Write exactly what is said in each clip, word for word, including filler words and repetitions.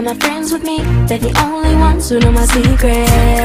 and my friends with me, they're the only ones who know my secret.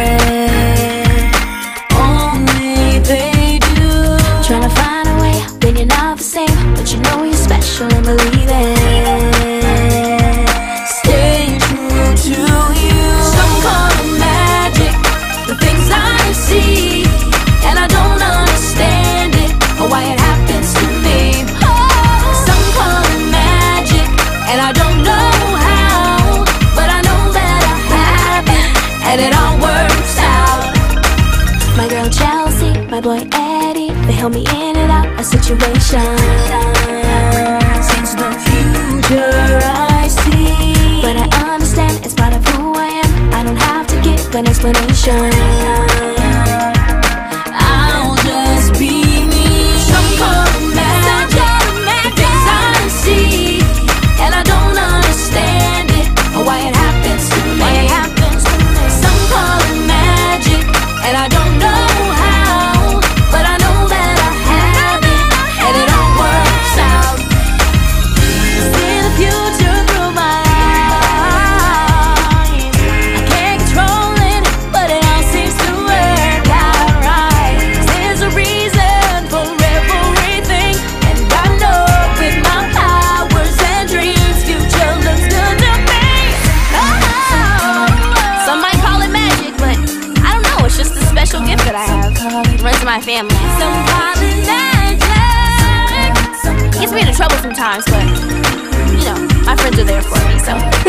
Only they do. Trying to find a way when you're not the same, but you know you're special and believe it. Stay true to you. Some call it magic, the things I see, and I don't understand it or why it happens to me. Some call it magic, and I don't know how, but I know that I have it, and it all works out. My girl Chelsea, my boy Eddie, they help me in and out of situations. Since the future I see, but I understand it's part of who I am. I don't have to give an explanation. I'll just be me. Some call it magic, the things I see, and I don't understand it or why it happens to me. Some call it magic, and I don't know how, but I know that I have it, and it all works out. See the future through my eyes. I can't control it, but it all seems to work out right. There's a reason for everything, and I know with my powers and dreams, future looks good to me. Oh, some might call it magic, but I don't know, it's just a special gift that I have. It runs in my family. Some call it magic. It gets me into trouble sometimes, but you know, my friends are there for me, so